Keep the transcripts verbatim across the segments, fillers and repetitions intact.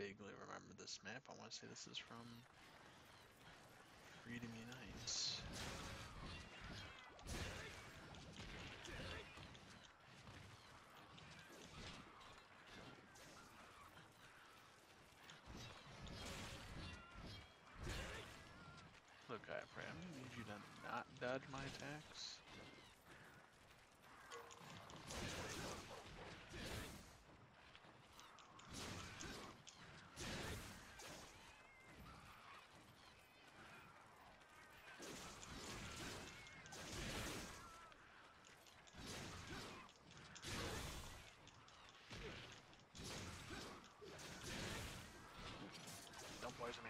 vaguely remember this map. I want to say this is from Freedom Unites. Look, I pray, I'm gonna need you to not dodge my attacks. Don't poison me.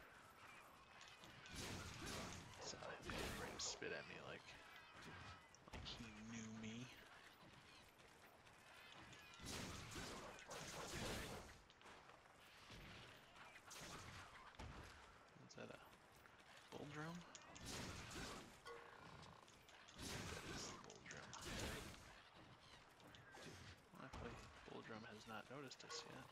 So he ready to spit at me like, like he knew me. Is that a bull drum? That is the bull drum. Luckily, bull drum has not noticed us yet.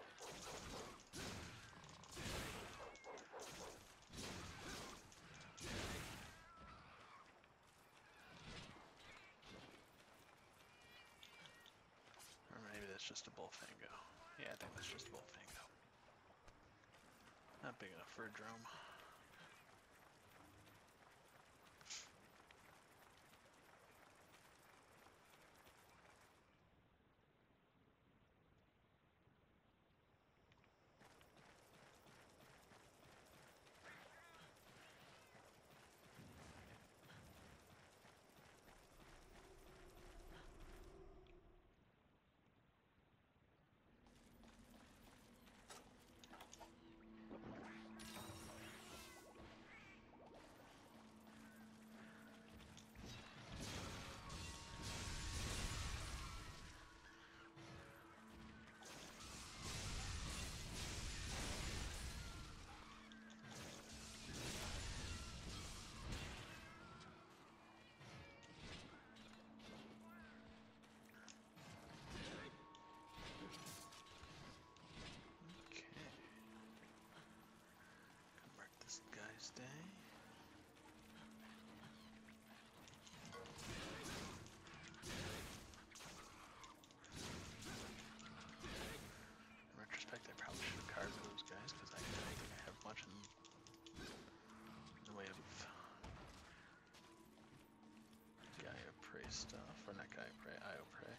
Or maybe that's just a bullfango. Yeah, I think that's just a bullfango. Not big enough for a drone. This guy's day. In retrospect, I probably should have carved those guys because I don't think I have much in the way of Gaia Prey stuff, or not Gaia Prey, Io Prey.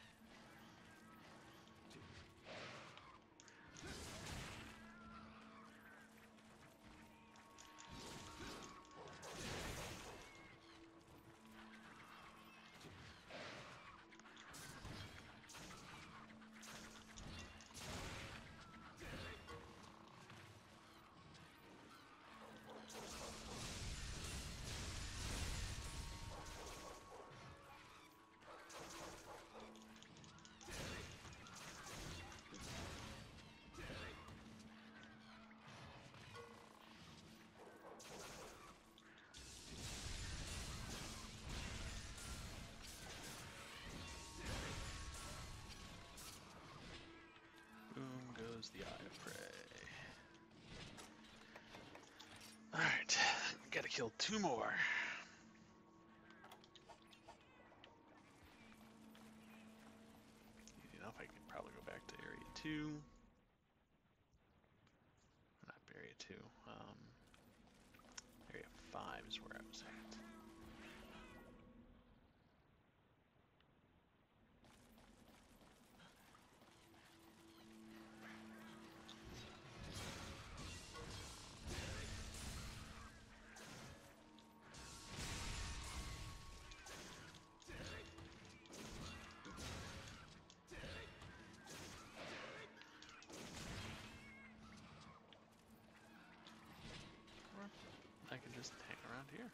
Boom goes the Eye of Prey. Alright, gotta kill two more. Easy enough, I can probably go back to Area two. Not Area two, um, Area five is where I was at. I can just hang around here.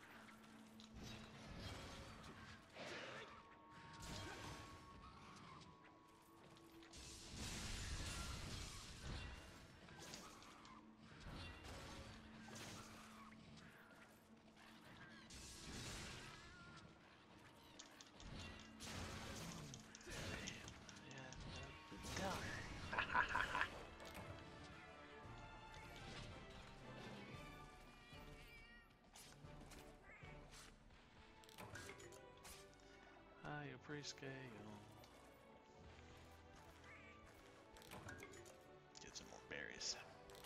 Prescale, prescale. Get some more berries.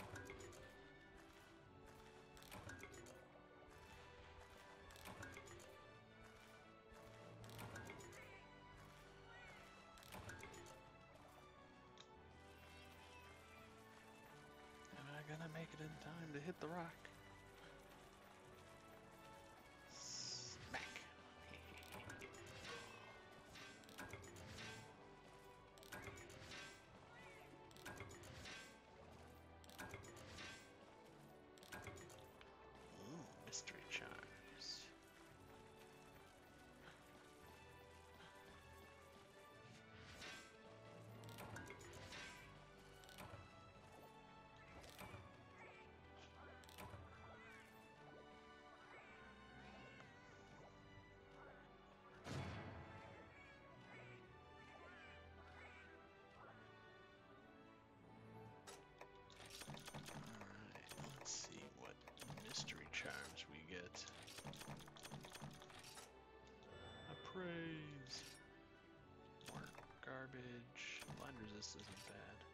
Am I gonna make it in time to hit the rock? Smack. Ooh, mystery charms. Alright, let's see what mystery charms we get. Appraise. More garbage. Blind resist isn't bad.